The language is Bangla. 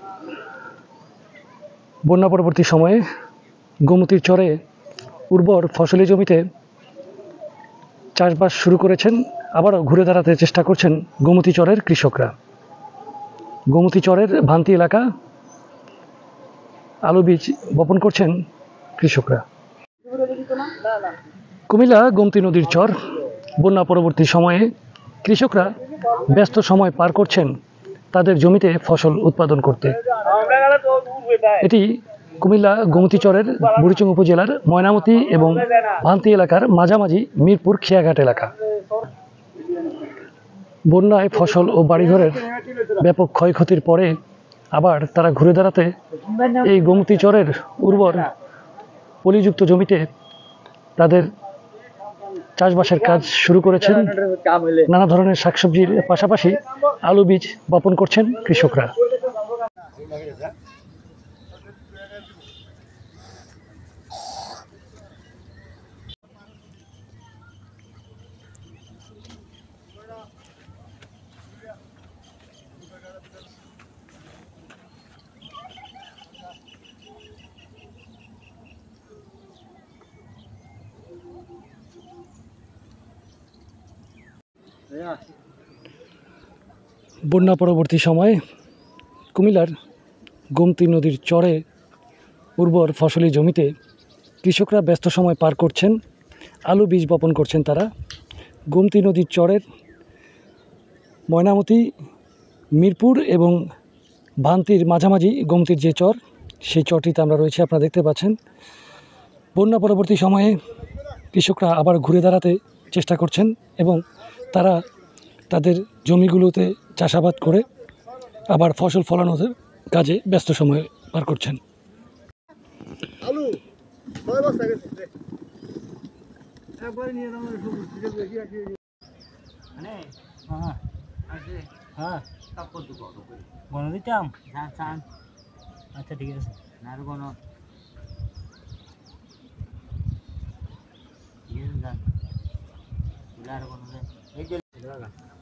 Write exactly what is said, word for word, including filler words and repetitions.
বন্যা পরবর্তী সময়ে গোমতীর চরে উর্বর ফসলি জমিতে চাষবাস শুরু করেছেন, আবারও ঘুরে দাঁড়াতে চেষ্টা করছেন গোমতী চরের কৃষকরা। গোমতী চরের ভান্তি এলাকা আলু বীজ বপন করছেন কৃষকরা। কুমিল্লা গোমতী নদীর চর বন্যা পরবর্তী সময়ে কৃষকরা ব্যস্ত সময় পার করছেন তাদের জমিতে ফসল উৎপাদন করতে। এটি কুমিল্লা গোমতী চরের বুড়িচং উপজেলার ময়নামতি এবং ভান্তি এলাকার মাঝামাঝি মিরপুর খেয়াঘাট এলাকা। বন্যায় ফসল ও বাড়িঘরের ব্যাপক ক্ষয়ক্ষতির পরে আবার তারা ঘুরে দাঁড়াতে এই গোমতী চরের উর্বর পলিযুক্ত জমিতে তাদের চাষবাসের কাজ শুরু করেছেন। নানা ধরনের শাকসবজির পাশাপাশি আলু বীজ বপন করছেন কৃষকরা। বন্যা পরবর্তী সময়ে কুমিল্লার গোমতী নদীর চরে উর্বর ফসলি জমিতে কৃষকরা ব্যস্ত সময় পার করছেন, আলু বীজ বপন করছেন তারা। গোমতী নদীর চরের ময়নামতি, মিরপুর এবং ভান্তির মাঝামাঝি গোমতীর যে চর, সেই চরটিতে আমরা রয়েছি, আপনারা দেখতে পাচ্ছেন। বন্যা পরবর্তী সময়ে কৃষকরা আবার ঘুরে দাঁড়াতে চেষ্টা করছেন এবং তারা তাদের জমিগুলোতে চাষাবাদ করে আবার ফসল ফলানোর কাজে ব্যস্ত সময় পার করছেন। আলু ছয় বস্তা গেছে দিতাম। আচ্ছা ঠিক আছে, আর কোনো আর কোনো